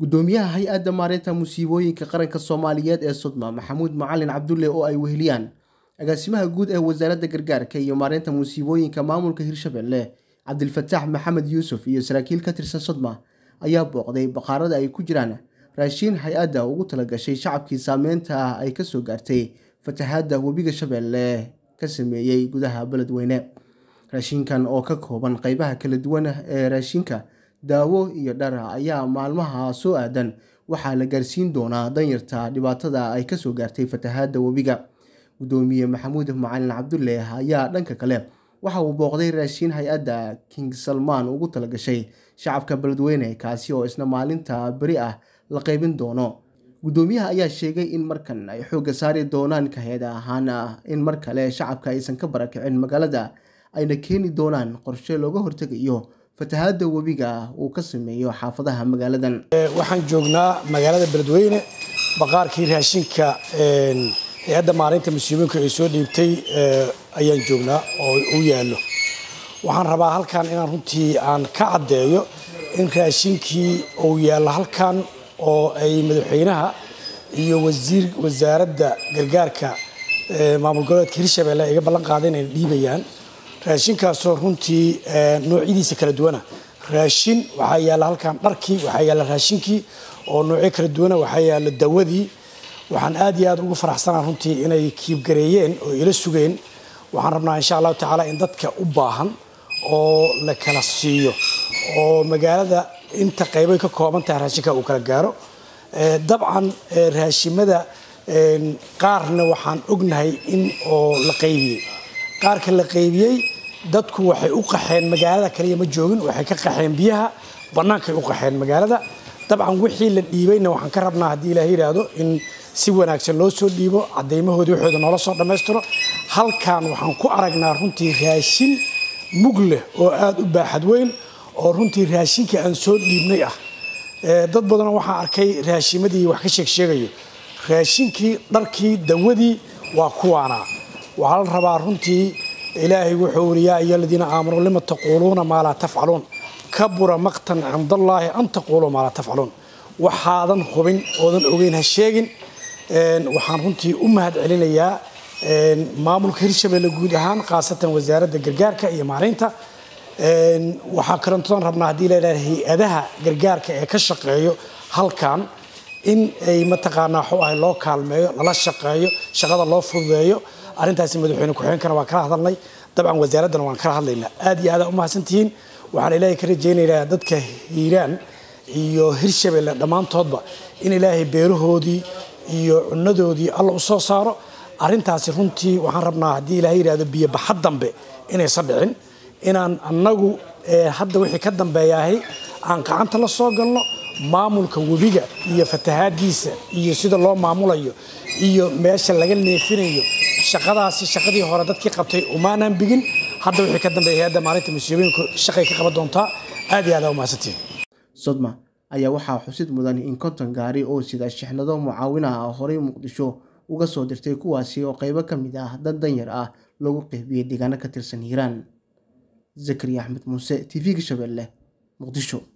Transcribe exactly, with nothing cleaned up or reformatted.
gudoomiyaha hay-adda maareynta musiibooyinka qaranka Soomaaliyeed ee Sodma Maxamuud Macalin Cabdulle oo ay weheliyaan agaasimaha guud ee wasaaradda gargaarka iyo maareynta musiibooyinka maamulka Hirshabelle Cabdilfataax Maxamed Yuusuf iyo saraakiil ka tirsan Sodma ayaa booqday baqaarada ay ku jiraan raashin hay-adda ugu talagashay shacabkii saameynta ay ka soo gaartay fatahaadda webiga Shabeelle ka sameeyay gudaha beledweyne. raashinkan oo ka kooban qaybaha kala duwan ee raashinka daawo iyo dhar ayaa maalmaha soo aadan waxaa la gaarsiin doonaa danyarta dhibaatada ay ka soo gaartay fatahaadda webiga. gudoomiye Maxamuud Macalin Cabdulle ayaa dhanka kale waxa uu booqday raashin hay-adda King Salman ugu talagashay shacabka beledweyne kaasi oo isna maalinta bari ah la qaybin doono. gudoomiyaha ayaa sheegay in markan ay xoogga saari doonaan kahay'ad ahaan in mar kale shacabka aysan ka barakicin magaalada ayna keeni doonaan qorshe looga hortagayo fatahaadda webiga uu ka sameeyo xaafadaha magaaladan. waxaan joognaa magaalada beledweyne baqaarkii raashinka hay-adda maareynta musiibooyinka ay soo dhiibtay ayaan joognaa oo u yaallo. waxaan rabaa halkan inaan runtii aan ka caddeeyo in raashinkii uu yaallo halkan oo ay madaxweynaha iyo wasiir wasaaradda gargaarka maamul goboleedka Hirshabelle iga ballan qaadeen inay dhiibayaan raashinkaasoo runtii noocyadiisa kala duwana. raashin waxaa yaalla halkan dharkii, waxaa yaalla raashinkii oo noocyo kala duwana, waxaa yaalla dawadii. waxaan aad iyo aad ugu faraxsanaa runtii inay kiibgareeyeen oo ila sugeen. waxaan rabnaa insha allahu tacaala in dadka u baahan oo la kala siiyo oo magaalada inta qaybo ka kooban tahay raashinka uu kala gaaro. dabcan raashimada qaarna waxaan ognahay in oo la qaybiyey. qaarka la qaybiyey dadku waxay u qaxeen magaalada kaliya ma joogin, waxay ka qaxeen biyaha bannaankay u qaxeen magaalada. dabcan wixii la dhiibayna waxaan ka rabnaa haddii ilaahay yiraahdo in si wanaagsan loo soo dhiibo, cadeymahoodii waxooda noola soo dhammaystiro. halkan waxaan ku aragnaa runtii raashin mug leh oo aad u baaxad weyn oo runtii raashinka aan soo dhiibnay ah. dad badan waxaan arkay raashimadii wax ka sheeg sheegayo. raashinkii, dharkii, dawadii waa kuwaana. waxaa la rabaa runtii ilaahay wuxuu yiri yaa ayyuhalladhiina aamanuu lima taquuluuna maa laa tafcaluun kabura maqtan cinda allaahi an taquuluu maa laa tafcaluun. waxaadan hubin oodan ogeyn ha sheegin. waxaan runtii u mahad celinayaa maamulka Hirshabelle guud ahaan khaasatan wasaaradda gargaarka iyo maareynta. waxaa karantoon rabnaa haddii la yidhahdo hay-adaha gargaarka ee ka shaqeeyo halkan in ay mataqaanaa waxu ahay loo kaalmeeyo, lala shaqeeyo, shaqada loo fududeeyo. arrintaasi madaxweyne ku-xigeenkana waan kala hadalnay, dabcan wasaaraddana waan kala hadlaynaa. aad iyo aad u mahadsantihiin. waxaan ilaahay ka rajaynayaa dadka hiiraan iyo Hirshabelle dhammaantoodba in ilaahay beerahoodii iyo cunadoodii alla u soo saaro. arrintaasi runtii waxaan rabnaa haddii ilaahay yiraahdo biyo baxad dambe inaysan dhicin, inaan annagu hadda wixii ka dambeeyahay aan gacanta la soo galno. maamulka webiga iyo fatahaadiisa iyo sida loo maamulayo iyo meesha laga neefinayo shaqadaasi shaqadii hore dadkii qabtay umaanaan bigin. hadda wixii ka dambeeyay hay'adda maareynta musiibooyinka shaqay ka qaban doontaa. aad iyo aad u mahadsantiin. Sodma ayaa waxaa xusid mudan in konton gaari oo sida shixnado mucaawina ah horey Muqdisho uga soo dirtay kuwaasi oo qaybo ka mid ah dad danyar ah lagu qaybiyay deegaano ka tirsan Hiiraan. Zakariya Axmed Muuse, T V-ga Shabeelle, Muqdisho.